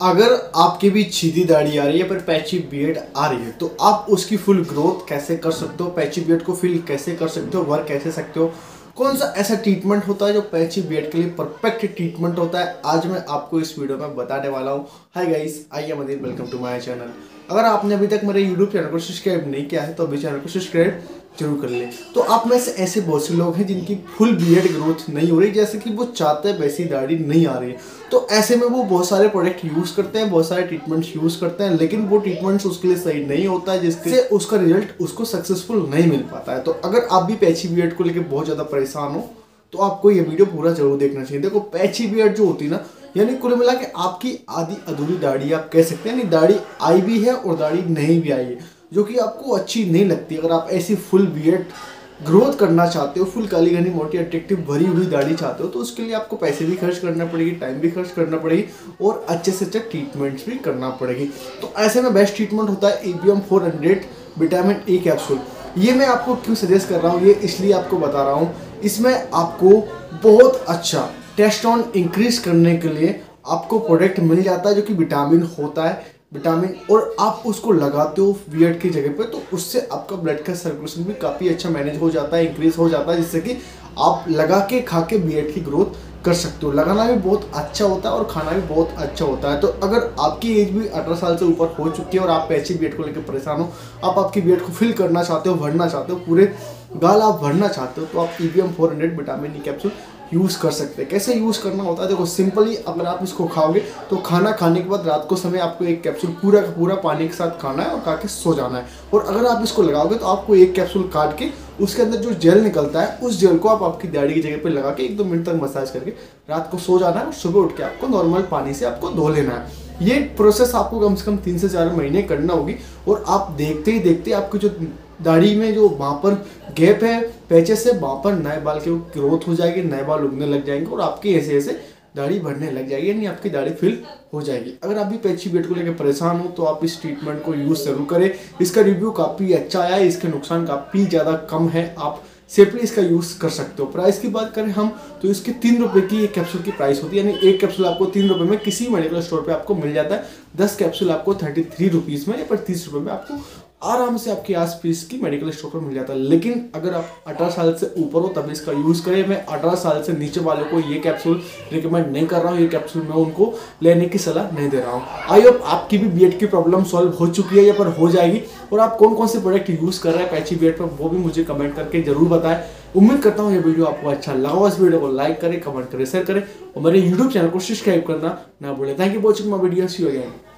अगर आपके भी सीधी दाढ़ी आ रही है पर पैची बियर्ड आ रही है तो आप उसकी फुल ग्रोथ कैसे कर सकते हो, पैची बियर्ड को फिल कैसे कर सकते हो, वर्क कैसे सकते हो, कौन सा ऐसा ट्रीटमेंट होता है जो पैची बियर्ड के लिए परफेक्ट ट्रीटमेंट होता है, आज मैं आपको इस वीडियो में बताने वाला हूँ। Hi guys, I am Adeel, welcome to my channel. अगर आपने अभी तक मेरे यूट्यूब चैनल को सब्सक्राइब नहीं किया है तो अभी चैनल को सब्सक्राइब जरूर कर लें। तो आप में से ऐसे बहुत से लोग हैं जिनकी फुल बियर्ड ग्रोथ नहीं हो रही, जैसे कि वो चाहते हैं वैसी दाढ़ी नहीं आ रही है। तो ऐसे में वो बहुत सारे प्रोडक्ट यूज़ करते हैं, बहुत सारे ट्रीटमेंट्स यूज़ करते हैं, लेकिन वो ट्रीटमेंट्स उसके लिए सही नहीं होता है, जिससे उसका रिजल्ट उसको सक्सेसफुल नहीं मिल पाता है। तो अगर आप भी पैची बियर्ड को लेकर बहुत ज़्यादा परेशान हो तो आपको ये वीडियो पूरा जरूर देखना चाहिए। देखो, पैची बियर्ड जो होती है ना, यानी कुल मिला के आपकी आधी अधूरी दाढ़ी आप कह सकते हैं, यानी दाढ़ी आई भी है और दाढ़ी नहीं भी आई है, जो कि आपको अच्छी नहीं लगती। अगर आप ऐसी फुल बियर्ड ग्रोथ करना चाहते हो, फुल काली घनी मोटी अट्रैक्टिव भरी हुई दाढ़ी चाहते हो, तो उसके लिए आपको पैसे भी खर्च करना पड़ेगी, टाइम भी खर्च करना पड़ेगी और अच्छे से अच्छे ट्रीटमेंट्स भी करना पड़ेगी। तो ऐसे में बेस्ट ट्रीटमेंट होता है EPM 400 विटामिन E कैप्सूल। ये मैं आपको क्यों सजेस्ट कर रहा हूँ, ये इसलिए आपको बता रहा हूँ, इसमें आपको बहुत अच्छा टेस्टोस्टेरोन इंक्रीज करने के लिए आपको प्रोडक्ट मिल जाता है, जो कि विटामिन होता है, विटामिन, और आप उसको लगाते हो बियर्ड की जगह पे, तो उससे आपका ब्लड का सर्कुलेशन भी काफ़ी अच्छा मैनेज हो जाता है, इंक्रीज हो जाता है, जिससे कि आप लगा के खा के बियर्ड की ग्रोथ कर सकते हो। लगाना भी बहुत अच्छा होता है और खाना भी बहुत अच्छा होता है। तो अगर आपकी एज भी 18 साल से ऊपर हो चुकी है और आप पैची बियर्ड को लेकर परेशान हो, आप आपकी बियर्ड को फिल करना चाहते हो, भरना चाहते हो, पूरे गाल आप भरना चाहते हो, तो आप EPM 400 vitamin E capsule use कर सकते हैं। कैसे यूज़ करना होता है, देखो सिंपली, अगर आप इसको खाओगे तो खाना खाने के बाद रात को समय आपको एक कैप्सूल पूरा का पूरा पानी के साथ खाना है और खा के सो जाना है। और अगर आप इसको लगाओगे तो आपको एक कैप्सूल काट के उसके अंदर जो जेल निकलता है, उस जेल को आप आपकी दाढ़ी की जगह पे लगा के 1-2 मिनट तक मसाज करके रात को सो जाना है और सुबह उठ के आपको नॉर्मल पानी से आपको धो लेना है। ये प्रोसेस आपको कम से कम 3 से 4 महीने करना होगी और आप देखते ही देखते आपकी जो दाढ़ी में जो वहाँ पर गैप है पैचेस से, वहाँ पर नए बाल की ग्रोथ हो जाएगी, नए बाल उगने लग जाएंगे और आपकी ऐसे ऐसे दाढ़ी बढ़ने लग जाएगी, यानी आपकी दाढ़ी फिल हो जाएगी। अगर आप भी पैची बियर्ड को लेकर परेशान हो तो आप इस ट्रीटमेंट को यूज़ जरूर करें। इसका रिव्यू काफ़ी अच्छा आया है, इसके नुकसान काफ़ी ज़्यादा कम है, आप सेफली इसका यूज़ कर सकते हो। प्राइस की बात करें हम तो इसके 3 रुपये की एक कैप्सूल की प्राइस होती है, यानी एक कैप्सूल आपको 3 रुपये में किसी मेडिकल स्टोर पे आपको मिल जाता है। 10 कैप्सूल आपको 33 रुपीज़ में या फिर 30 रुपये में आपको आराम से आपके आस पास की मेडिकल स्टोर पर मिल जाता है। लेकिन अगर आप 18 साल से ऊपर हो तभी इसका यूज़ करें। मैं 18 साल से नीचे वालों को ये कैप्सूल रिकमेंड नहीं कर रहा हूँ, ये कैप्सूल मैं उनको लेने की सलाह नहीं दे रहा हूँ। आई होप आपकी भी बियर्ड की प्रॉब्लम सॉल्व हो चुकी है या पर हो जाएगी, और आप कौन कौन से प्रोडक्ट यूज़ कर रहे हैं पैची बियर्ड पर, वो भी मुझे कमेंट करके जरूर बताएं। उम्मीद करता हूँ ये वीडियो आपको अच्छा लगा हो। इस वीडियो को लाइक करें, कमेंट करें, शेयर करें और मेरे यूट्यूब चैनल को सब्सक्राइब करना ना भूलें। Thank you for watching my video, see you again.